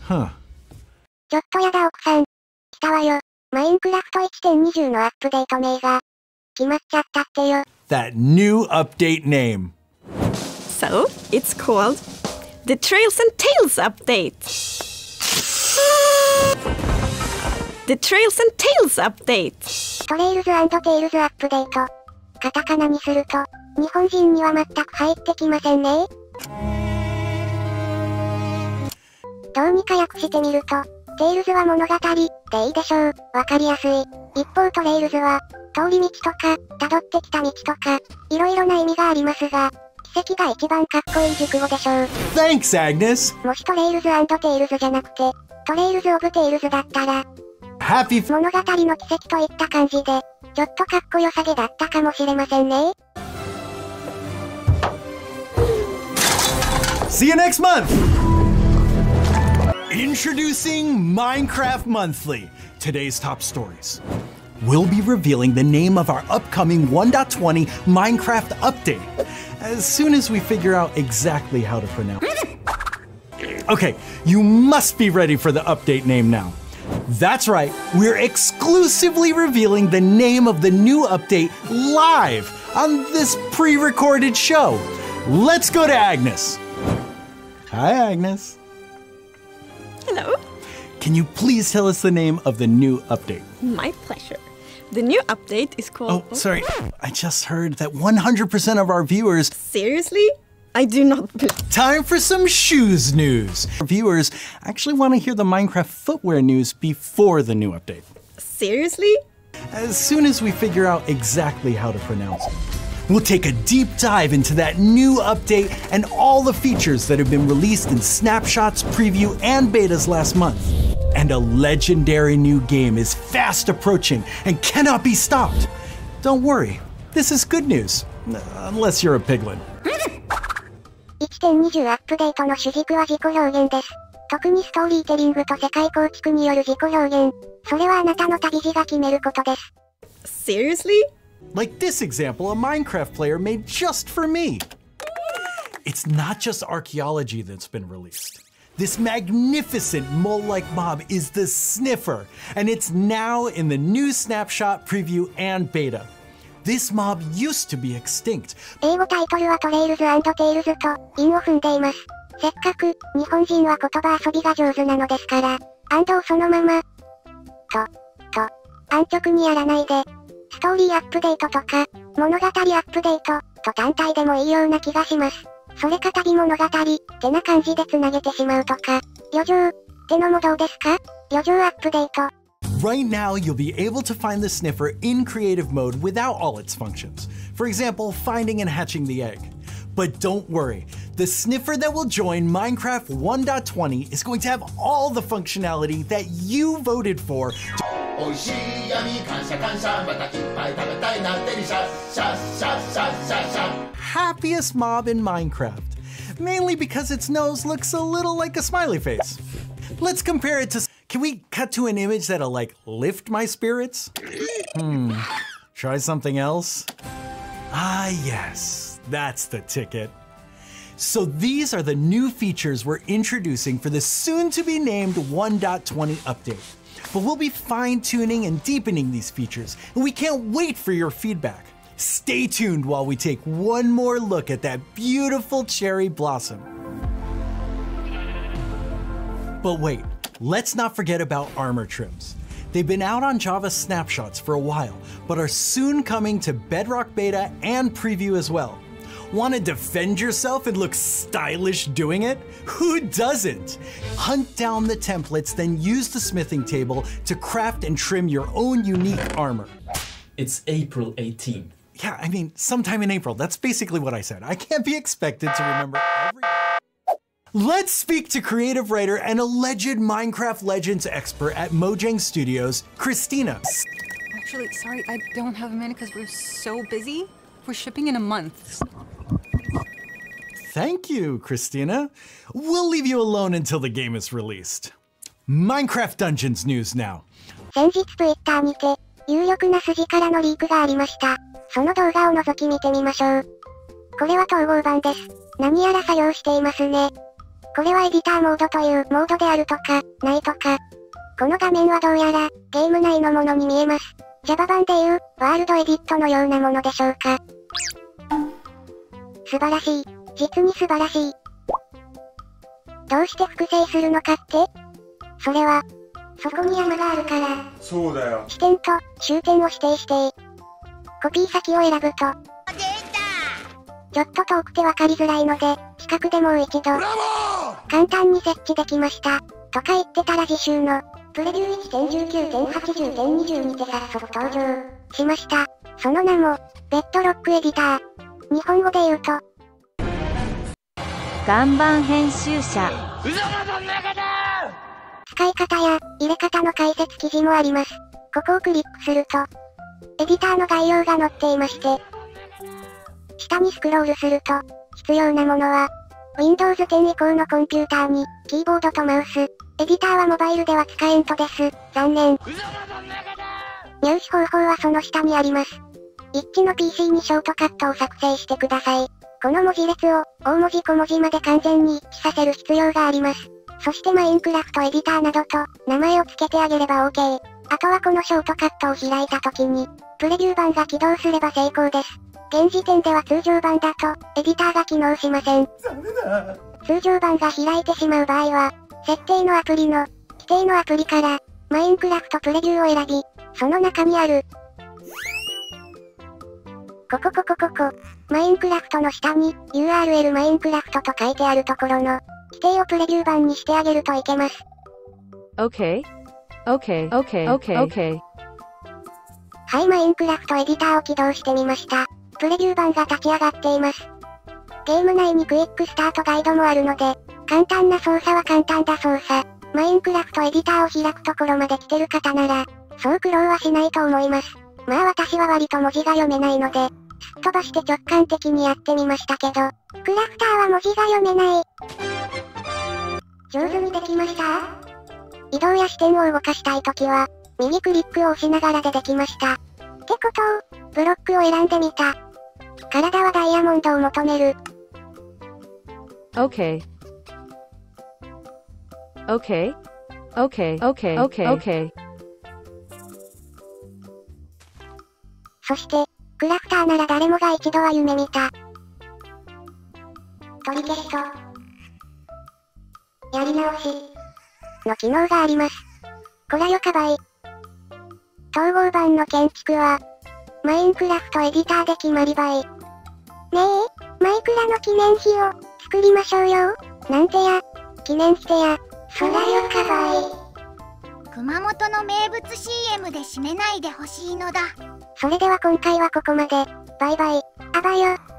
Huh. ちょっとやだ奥さん。来たわよ。マインクラフト 1.20 のアップデート名が決まっちゃったってよ。 That new update name. So, it's called the Trails and Tales Update. The Trails and Tales Update. トレイルズ&テイルズアップデート。カタカナにすると、日本人には全く入ってきませんね。どうにか訳してみると、テイルズは物語でいいでしょう。わかりやすい。一方トレイルズは、通り道とか、辿ってきた道とか、いろいろな意味がありますが、奇跡が一番かっこいい熟語でしょう。 Thanks, Agnes. もしトレイルズ&テイルズじゃなくて、トレイルズ・オブ・テイルズだったら、 Happy. 物語の奇跡といった感じで、ちょっとかっこよさげだったかもしれませんね。 See you next month! Introducing Minecraft Monthly. Today's top stories. We'll be revealing the name of our upcoming 1.20 Minecraft update as soon as we figure out exactly how to pronounce it. Okay, you must be ready for the update name now. That's right, we're exclusively revealing the name of the new update live on this pre-recorded show. Let's go to Agnes. Hi, Agnes. Hello. Can you please tell us the name of the new update? My pleasure. The new update is called... Oh, sorry. I just heard that 100% of our viewers... Seriously? I do not... Time for some shoes news. Our viewers actually want to hear the Minecraft footwear news before the new update. Seriously? As soon as we figure out exactly how to pronounce it. We'll take a deep dive into that new update and all the features that have been released in snapshots, preview, and betas last month. And a legendary new game is fast approaching and cannot be stopped. Don't worry, this is good news. Unless you're a piglin. 1.20 アップデートの主軸は自己表現です。特にストーリーテリングと世界構築による自己表現。それはあなたの旅路が決めることです。 Seriously? Like this example a Minecraft player made just for me. It's not just archaeology that's been released. This magnificent mole-like mob is the Sniffer, and it's now in the new snapshot, preview, and beta. This mob used to be extinct. 英語タイトルはトレイルズ&テイルズと韻を踏んでいます。せっかく日本人は言葉遊びが上手なのですから、&をそのまま、安直にやらないで、ストーリーアップデートとか、物語アップデートと単体でもいいような気がします。それか旅物語ってな感じで繋げてしまうとか、旅情ってのもどうですか？旅情アップデート。 Right now, you'll be able to find the Sniffer in creative mode without all its functions. For example, finding and hatching the egg. But don't worry, the Sniffer that will join Minecraft 1.20 is going to have all the functionality that you voted for. Happiest mob in Minecraft, mainly because its nose looks a little like a smiley face. Let's compare it to... Can we cut to an image that'll like lift my spirits? Try something else? Ah yes, that's the ticket. So these are the new features we're introducing for the soon-to-be named 1.20 update. But we'll be fine-tuning and deepening these features, and we can't wait for your feedback. Stay tuned while we take one more look at that beautiful cherry blossom. But wait, let's not forget about armor trims. They've been out on Java snapshots for a while, but are soon coming to Bedrock Beta and Preview as well. Want to defend yourself and look stylish doing it? Who doesn't? Hunt down the templates, then use the smithing table to craft and trim your own unique armor. It's April 18th. Yeah, I mean, sometime in April. That's basically what I said. I can't be expected to remember every... Let's speak to creative writer and alleged Minecraft Legends expert at Mojang Studios, Christina. Actually, sorry, I don't have a minute because we're so busy. We're shipping in a month. Thank you, Christina. We'll leave you alone until the game is released. Minecraft Dungeons news now. 先日 Twitter にて、有力な筋からのリークがありました。その動画を覗き見てみましょう。これは統合版です。何やら作業していますね。 これはエディターモードというモードであるとか、ないとか。この画面はどうやら、ゲーム内のものに見えます。Java 版でいう、ワールドエディットのようなものでしょうか。素晴らしい。実に素晴らしい。どうして複製するのかって？それは、そこに山があるから。 そうだよ。 支点と終点を指定して、コピー先を選ぶと、ちょっと遠くてわかりづらいので、近くでもう一度、簡単に設置できました。とか言ってたら次週の、プレビュー 1.19.80.20 にて早速登場しました。その名も、ベッドロックエディター。日本語で言うと、 岩盤編集者。 使い方や入れ方の解説記事もあります。ここをクリックすると、エディターの概要が載っていまして、下にスクロールすると、必要なものは、Windows 10以降のコンピューターに、キーボードとマウス、エディターはモバイルでは使えんとです。残念。入手方法はその下にあります。一致の PC にショートカットを作成してください。この文字列を、大文字小文字まで完全に一致させる必要があります。そしてマインクラフトエディターなどと、名前を付けてあげれば OK。あとはこのショートカットを開いた時に、プレビュー版が起動すれば成功です。現時点では通常版だと、エディターが機能しません。通常版が開いてしまう場合は、設定のアプリの、規定のアプリから、マインクラフトプレビューを選び、その中にある、ここ、マインクラフトの下に、URL マインクラフトと書いてあるところの、規定をプレビュー版にしてあげるといけます。 OK。 はい、マインクラフトエディターを起動してみました。プレビュー版が立ち上がっています。ゲーム内にクイックスタートガイドもあるので、簡単な操作は簡単だ操作。マインクラフトエディターを開くところまで来てる方なら、そう苦労はしないと思います。まあ私は割と文字が読めないので、すっ飛ばして直感的にやってみましたけど、クラフターは文字が読めない。上手にできました？移動や視点を動かしたいときは、右クリックを押しながらでできました。ってことを、ブロックを選んでみた。体はダイヤモンドを求める。 OK。 そして、クラフターなら誰もが一度は夢見た。取り消しと、やり直し、の機能があります。こらよかばい。統合版の建築は、マインクラフトエディターで決まりばい。ねえ、マイクラの記念碑を、作りましょうよ。なんてや、記念してや、そらよかばい。 熊本の名物 CM で締めないでほしいのだ。 それでは今回はここまで。バイバイ。あばよ。